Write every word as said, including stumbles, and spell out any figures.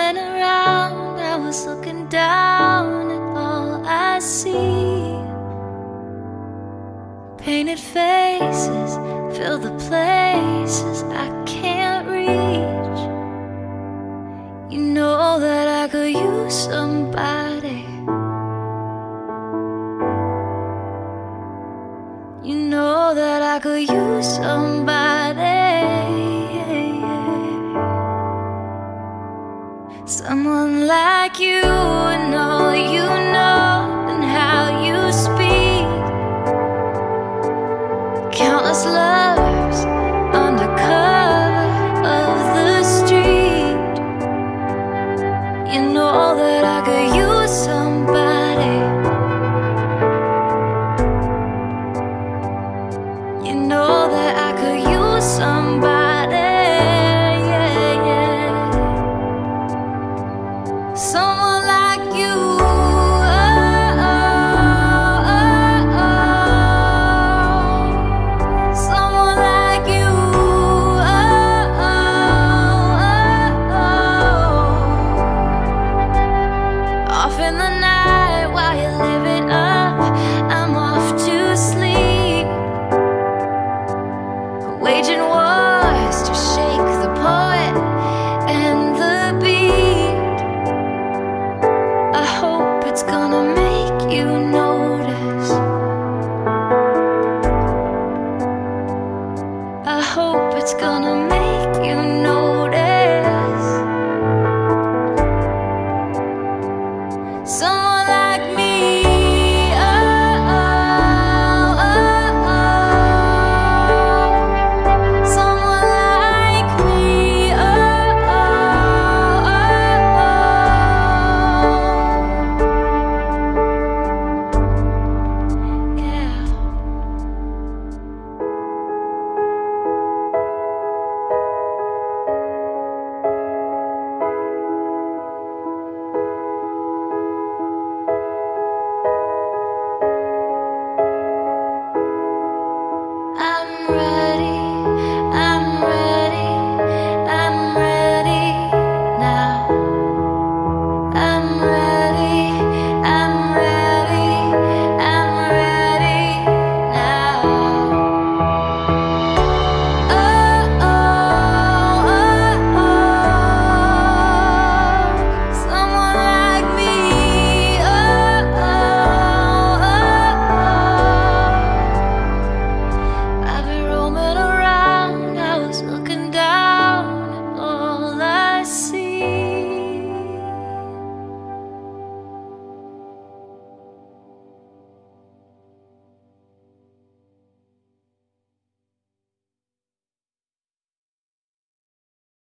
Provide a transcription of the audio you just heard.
went around, I was looking down at all I see. Painted faces fill the places I can't reach. You know that I could use somebody. You know that I could use somebody. Someone like you and all you know and how you speak. Countless lovers under cover of the street. You know that I could use somebody.